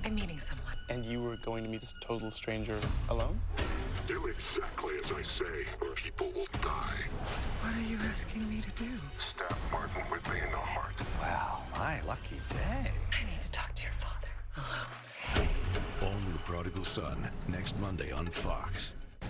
I'm meeting someone. And you were going to meet this total stranger alone? Do exactly as I say, or people will die. What are you asking me to do? Stab Martin Whitley in the heart. Wow, my lucky day. I need to talk to your father alone. All New Prodigal Son, next Monday on Fox.